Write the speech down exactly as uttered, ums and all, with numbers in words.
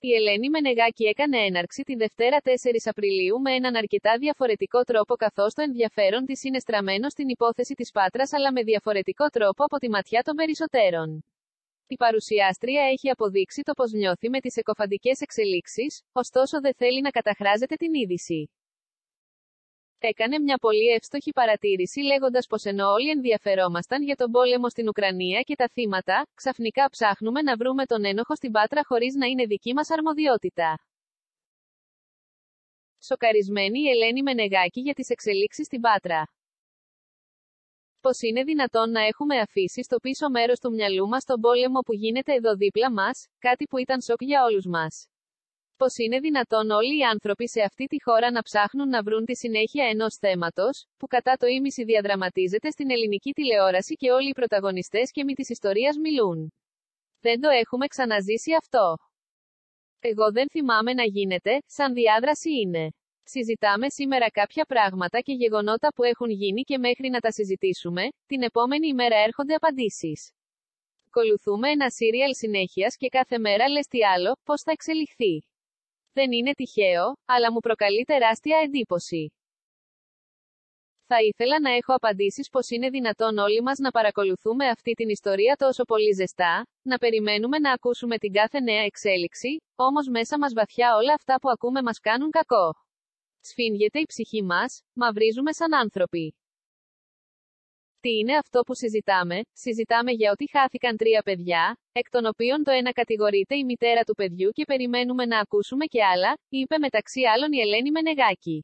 Η Ελένη Μενεγάκη έκανε έναρξη τη Δευτέρα τέσσερις Απριλίου με έναν αρκετά διαφορετικό τρόπο, καθώς το ενδιαφέρον της είναι στραμμένο στην υπόθεση της Πάτρας, αλλά με διαφορετικό τρόπο από τη ματιά των περισσότερων. Η παρουσιάστρια έχει αποδείξει το πως νιώθει με τις εκοφαντικές εξελίξεις, ωστόσο δεν θέλει να καταχράζεται την είδηση. Έκανε μια πολύ εύστοχη παρατήρηση λέγοντας πως ενώ όλοι ενδιαφερόμασταν για τον πόλεμο στην Ουκρανία και τα θύματα, ξαφνικά ψάχνουμε να βρούμε τον ένοχο στην Πάτρα χωρίς να είναι δική μας αρμοδιότητα. Σοκαρισμένη η Ελένη Μενεγάκη για τις εξελίξεις στην Πάτρα. Πως είναι δυνατόν να έχουμε αφήσει στο πίσω μέρος του μυαλού μας τον πόλεμο που γίνεται εδώ δίπλα μας, κάτι που ήταν σοκ για όλους μας. Πως είναι δυνατόν όλοι οι άνθρωποι σε αυτή τη χώρα να ψάχνουν να βρουν τη συνέχεια ενός θέματος, που κατά το ίμιση διαδραματίζεται στην ελληνική τηλεόραση και όλοι οι πρωταγωνιστές και μη της ιστορίας μιλούν. Δεν το έχουμε ξαναζήσει αυτό. Εγώ δεν θυμάμαι να γίνεται, σαν διάδραση είναι. Συζητάμε σήμερα κάποια πράγματα και γεγονότα που έχουν γίνει και μέχρι να τα συζητήσουμε, την επόμενη ημέρα έρχονται απαντήσεις. Ακολουθούμε ένα σύριαλ συνέχειας και κάθε μέρα λες τι άλλο, πώς θα εξελιχθεί. Δεν είναι τυχαίο, αλλά μου προκαλεί τεράστια εντύπωση. Θα ήθελα να έχω απαντήσεις πως είναι δυνατόν όλοι μας να παρακολουθούμε αυτή την ιστορία τόσο πολύ ζεστά, να περιμένουμε να ακούσουμε την κάθε νέα εξέλιξη, όμως μέσα μας βαθιά όλα αυτά που ακούμε μας κάνουν κακό. Σφίγγεται η ψυχή μας, μαυρίζουμε σαν άνθρωποι. Τι είναι αυτό που συζητάμε? Συζητάμε για ότι χάθηκαν τρία παιδιά, εκ των οποίων το ένα κατηγορείται η μητέρα του παιδιού και περιμένουμε να ακούσουμε και άλλα, είπε μεταξύ άλλων η Ελένη Μενεγάκη.